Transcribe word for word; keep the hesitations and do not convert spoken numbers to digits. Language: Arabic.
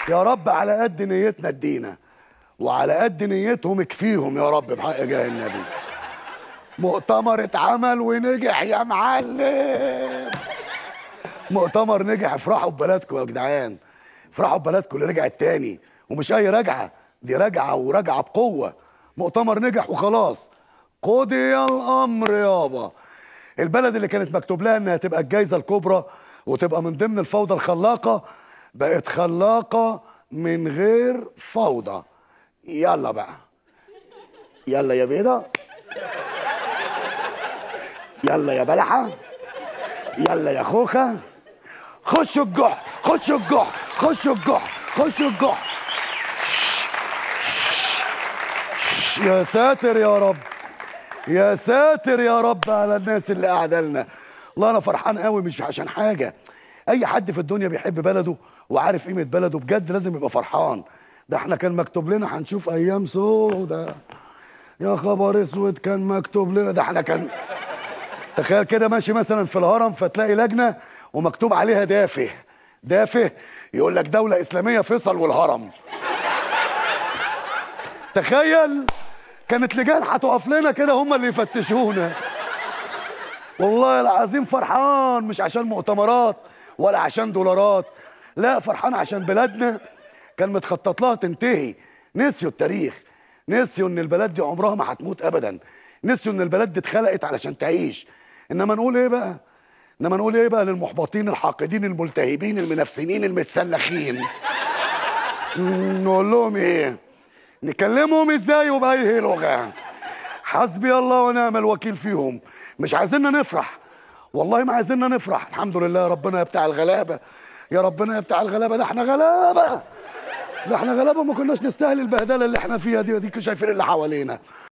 يا رب على قد نيتنا ادينا، وعلى قد نيتهم اكفيهم يا رب بحق جاه النبي. مؤتمر اتعمل ونجح يا معلم. مؤتمر نجح. افرحوا ببلدكم يا جدعان، افرحوا ببلدكم اللي رجعت تاني، ومش اي رجعه، دي رجعه ورجعه بقوه. مؤتمر نجح وخلاص، قضي الامر يابا. البلد اللي كانت مكتوب لها انها تبقى الجايزه الكبرى وتبقى من ضمن الفوضى الخلاقه، بقت خلاقه من غير فوضى. يلا بقى، يلا يا بيضه، يلا يا بلحه، يلا يا خوخه، خشوا الجح، خشوا الجح، خشوا الجح، خشوا الجح. يا ساتر يا رب، يا ساتر يا رب على الناس اللي قاعده لنا. والله انا فرحان قوي، مش عشان حاجه. اي حد في الدنيا بيحب بلده وعارف قيمه بلده بجد لازم يبقى فرحان. ده احنا كان مكتوب لنا هنشوف ايام سودة. يا خبر اسود، كان مكتوب لنا ده. احنا كان تخيل كده ماشي مثلا في الهرم فتلاقي لجنه ومكتوب عليها دافه. دافه يقول لك دوله اسلاميه فيصل والهرم. تخيل كانت لجان هتقف لنا كده هم اللي يفتشونا. والله العظيم فرحان، مش عشان مؤتمرات ولا عشان دولارات، لا، فرحان عشان بلادنا كان متخطط لها تنتهي. نسيوا التاريخ، نسيوا ان البلد دي عمرها ما هتموت ابدا، نسيوا ان البلد دي اتخلقت علشان تعيش. انما نقول ايه بقى؟ انما نقول ايه بقى للمحبطين الحاقدين الملتهبين المنافسين المتسلخين؟ نقول لهم ايه؟ نكلمهم ازاي وبأي لغة؟ حسبي الله ونعم الوكيل فيهم. مش عايزيننا نفرح، والله ما عايزيننا نفرح. الحمد لله ربنا يا بتاع الغلابة، يا ربنا يا بتاع الغلابة. ده احنا غلابة، ده احنا غلابة، ما كناش نستاهل البهدلة اللي احنا فيها دي. وديك شايفين اللي حوالينا.